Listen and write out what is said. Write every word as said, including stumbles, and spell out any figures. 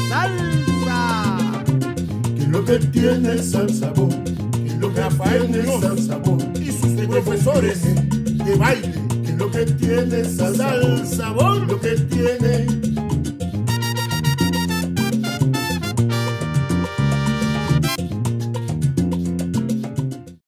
salsa. Que lo que tiene Sal Sabor, que lo que Rafael tiene Muñoz Sal Sabor y sus profesores de baile. que lo que tiene Sal Sal Sabor, Sabor. lo que tiene